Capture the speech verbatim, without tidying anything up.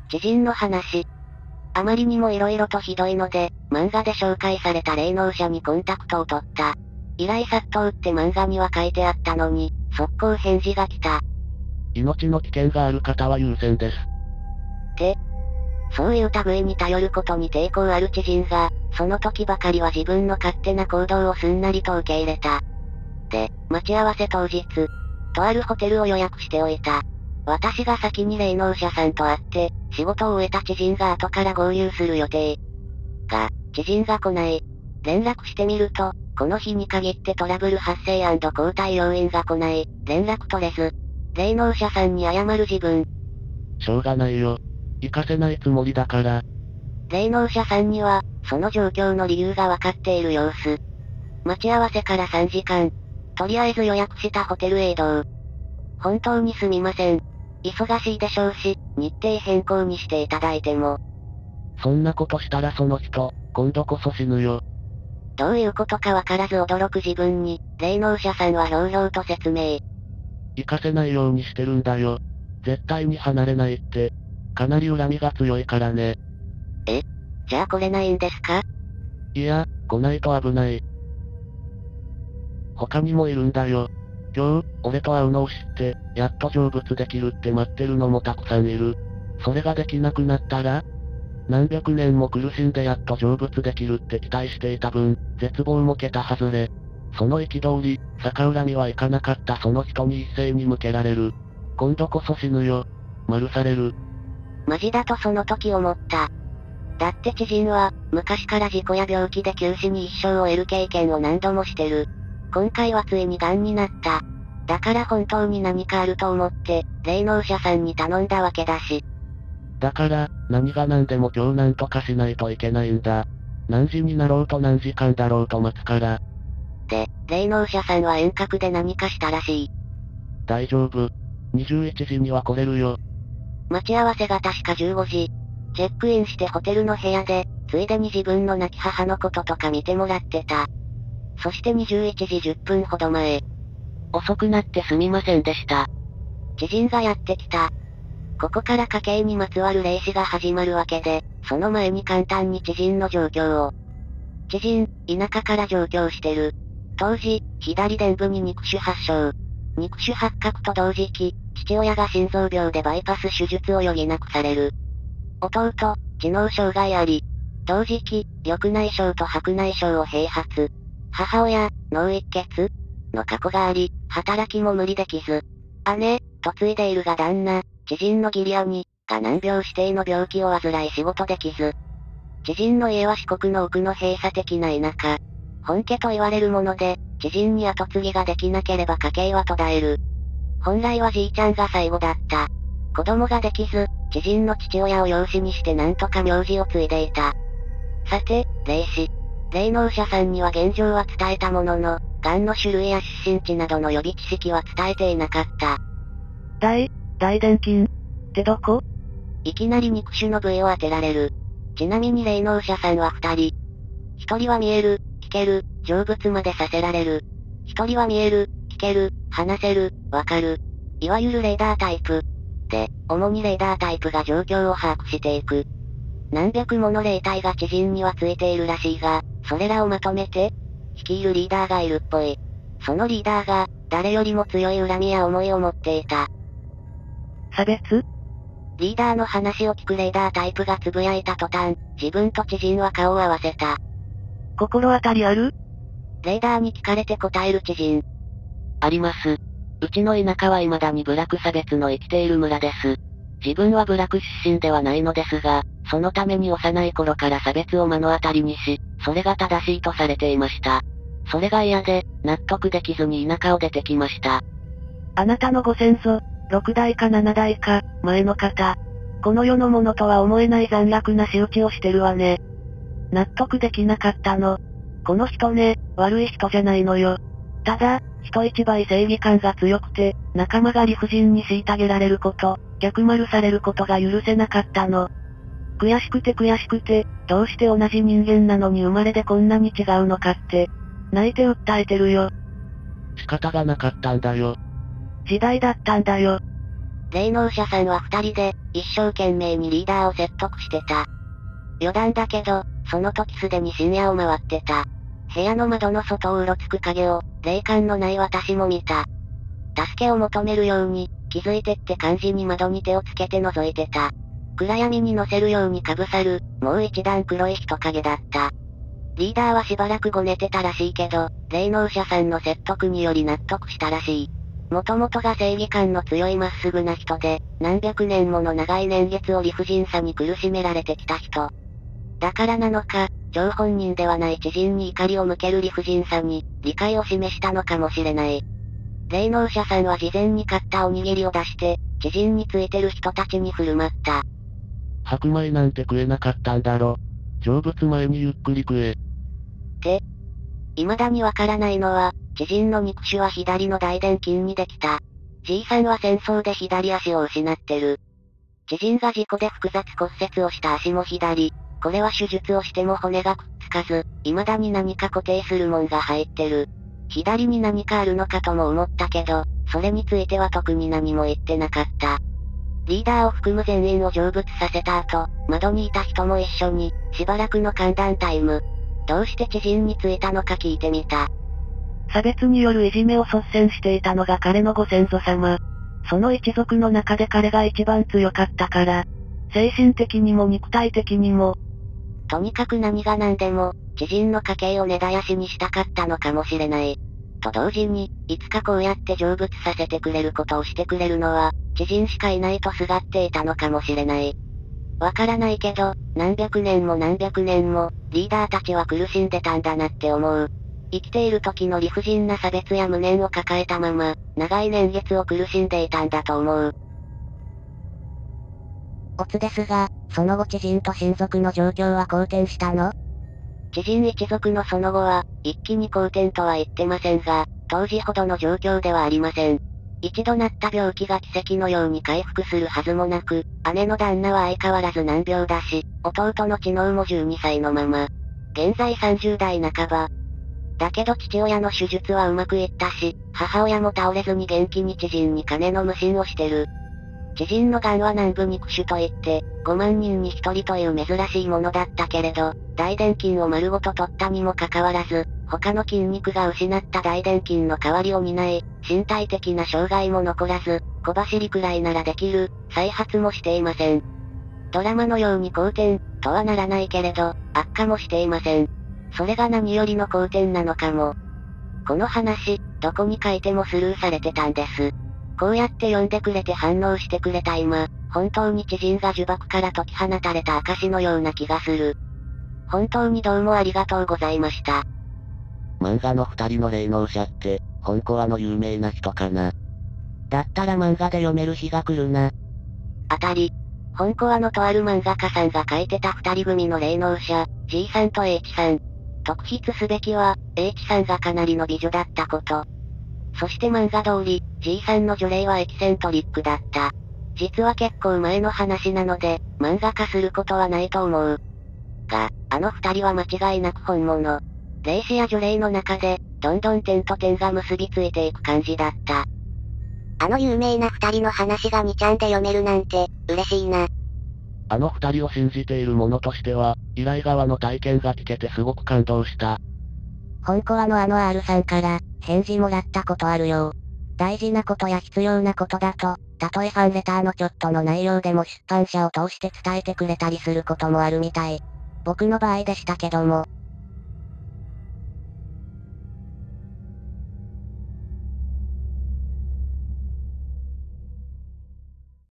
知人の話。あまりにも色々とひどいので、漫画で紹介された霊能者にコンタクトを取った。依頼殺到って漫画には書いてあったのに、速攻返事が来た。 命の危険がある方は優先です。 って、そういう類に頼ることに抵抗ある知人が、その時ばかりは自分の勝手な行動をすんなりと受け入れた。で、待ち合わせ当日、とあるホテルを予約しておいた。私が先に霊能者さんと会って、仕事を終えた知人が後から合流する予定。が、知人が来ない。連絡してみると、この日に限ってトラブル発生&交代要員が来ない。連絡取れず。霊能者さんに謝る自分。 しょうがないよ。行かせないつもりだから。 霊能者さんには、その状況の理由がわかっている様子。待ち合わせからさんじかん。とりあえず予約したホテルへ移動。本当にすみません。忙しいでしょうし、日程変更にしていただいても。 そんなことしたらその人、今度こそ死ぬよ。 どういうことかわからず驚く自分に、霊能者さんはひょうひょうと説明。 行かせないようにしてるんだよ。絶対に離れないって。かなり恨みが強いからね。 え？じゃあ来れないんですか？ いや、来ないと危ない。他にもいるんだよ。今日、俺と会うのを知って、やっと成仏できるって待ってるのもたくさんいる。それができなくなったら、何百年も苦しんでやっと成仏できるって期待していた分、絶望も桁外れ。その憤り、逆恨みはいかなかったその人に一斉に向けられる。今度こそ死ぬよ。丸される。 マジだとその時思った。だって知人は、昔から事故や病気で九死に一生を得る経験を何度もしてる。今回はついに癌になった。だから本当に何かあると思って、霊能者さんに頼んだわけだし。 だから、何が何でも今日何とかしないといけないんだ。何時になろうと何時間だろうと待つから。 で、霊能者さんは遠隔で何かしたらしい。 大丈夫。にじゅういちじには来れるよ。 待ち合わせが確かじゅうごじ。チェックインしてホテルの部屋で、ついでに自分の亡き母のこととか見てもらってた。そしてにじゅういちじじゅっぷんほど前。遅くなってすみませんでした。知人がやってきた。ここから家計にまつわる霊視が始まるわけで、その前に簡単に知人の状況を。知人、田舎から上京してる。当時、左臀部に肉腫発症。肉腫発覚と同時期、父親が心臓病でバイパス手術を余儀なくされる。弟、知能障害あり。同時期、緑内障と白内障を併発。母親、脳一血の過去があり、働きも無理できず。姉、嫁いでいるが旦那、知人の義理兄、が難病指定の病気を患い仕事できず。知人の家は四国の奥の閉鎖的な田舎。本家と言われるもので、知人に後継ぎができなければ家計は途絶える。本来はじいちゃんが最後だった。子供ができず、知人の父親を養子にしてなんとか名字を継いでいた。さて、霊視。霊能者さんには現状は伝えたものの、癌の種類や出身地などの予備知識は伝えていなかった。 大、大臀筋ってどこ？ いきなり肉腫の部位を当てられる。ちなみに霊能者さんは二人。一人は見える、聞ける、成仏までさせられる。一人は見える、聞ける、話せる、わかる。いわゆるレーダータイプ。で、主にレーダータイプが状況を把握していく。何百もの霊体が知人にはついているらしいが、それらをまとめて、率いるリーダーがいるっぽい。そのリーダーが、誰よりも強い恨みや思いを持っていた。 差別？ リーダーの話を聞くレーダータイプが呟いた途端、自分と知人は顔を合わせた。 心当たりある？ レーダーに聞かれて答える知人。あります。うちの田舎は未だに部落差別の生きている村です。自分は部落出身ではないのですが、そのために幼い頃から差別を目の当たりにし、それが正しいとされていました。それが嫌で、納得できずに田舎を出てきました。 あなたのご先祖、ろくだいかななだいか、前の方。この世のものとは思えない残虐な仕打ちをしてるわね。納得できなかったの。この人ね、悪い人じゃないのよ。ただ、人一倍正義感が強くて、仲間が理不尽に虐げられること、逆丸されることが許せなかったの。悔しくて悔しくて、どうして同じ人間なのに生まれでこんなに違うのかって、泣いて訴えてるよ。 仕方がなかったんだよ。 時代だったんだよ。 霊能者さんは二人で、一生懸命にリーダーを説得してた。余談だけど、その時すでに深夜を回ってた。部屋の窓の外をうろつく影を、霊感のない私も見た。助けを求めるように、気づいてって感じに窓に手をつけて覗いてた。暗闇に乗せるようにかぶさる、もう一段黒い人影だった。リーダーはしばらくごねてたらしいけど、霊能者さんの説得により納得したらしい。もともとが正義感の強いまっすぐな人で、何百年もの長い年月を理不尽さに苦しめられてきた人。だからなのか、張本人ではない知人に怒りを向ける理不尽さに、理解を示したのかもしれない。霊能者さんは事前に買ったおにぎりを出して、知人についてる人たちに振る舞った。 白米なんて食えなかったんだろ。成仏前にゆっくり食え。 って、未だにわからないのは、知人の肉腫は左の大臀筋にできた。じいさんは戦争で左足を失ってる。知人が事故で複雑骨折をした足も左。これは手術をしても骨がくっつかず、未だに何か固定するもんが入ってる。左に何かあるのかとも思ったけど、それについては特に何も言ってなかった。リーダーを含む全員を成仏させた後、窓にいた人も一緒に、しばらくの歓談タイム。どうして知人についたのか聞いてみた。 差別によるいじめを率先していたのが彼のご先祖様。その一族の中で彼が一番強かったから、精神的にも肉体的にも。 とにかく何が何でも、知人の家系を根絶やしにしたかったのかもしれない。と同時に、いつかこうやって成仏させてくれることをしてくれるのは、知人しかいないとすがっていたのかもしれない。わからないけど、何百年も何百年も、リーダーたちは苦しんでたんだなって思う。生きている時の理不尽な差別や無念を抱えたまま、長い年月を苦しんでいたんだと思う。 オツですが、その後知人と親族の状況は好転したの？ 知人一族のその後は、一気に好転とは言ってませんが、当時ほどの状況ではありません。一度なった病気が奇跡のように回復するはずもなく、姉の旦那は相変わらず難病だし、弟の知能もじゅうにさいのまま。現在さんじゅう代半ば。だけど父親の手術はうまくいったし、母親も倒れずに元気に知人に金の無心をしてる。知人の癌は南部肉腫といって、ごまん人にひとりという珍しいものだったけれど、大臀筋を丸ごと取ったにもかかわらず、他の筋肉が失った大臀筋の代わりを担い、身体的な障害も残らず、小走りくらいならできる、再発もしていません。ドラマのように好転、とはならないけれど、悪化もしていません。それが何よりの好転なのかも。この話、どこに書いてもスルーされてたんです。こうやって読んでくれて反応してくれた今、本当に知人が呪縛から解き放たれた証のような気がする。本当にどうもありがとうございました。 漫画の二人の霊能者って、本コアの有名な人かな。 だったら漫画で読める日が来るな。 当たり。本コアのとある漫画家さんが書いてた二人組の霊能者、G さんと H さん。特筆すべきは、H さんがかなりの美女だったこと。そして漫画通り、G さんの女霊はエキセントリックだった。実は結構前の話なので、漫画化することはないと思う。が、あの二人は間違いなく本物。霊視や女霊の中で、どんどん点と点が結びついていく感じだった。 あの有名な二人の話がにちゃんで読めるなんて、嬉しいな。 あの二人を信じている者としては、依頼側の体験が聞けてすごく感動した。 本コアのあの R さんから、返事もらったことあるよ。大事なことや必要なことだと、たとえファンレターのちょっとの内容でも出版社を通して伝えてくれたりすることもあるみたい。僕の場合でしたけども、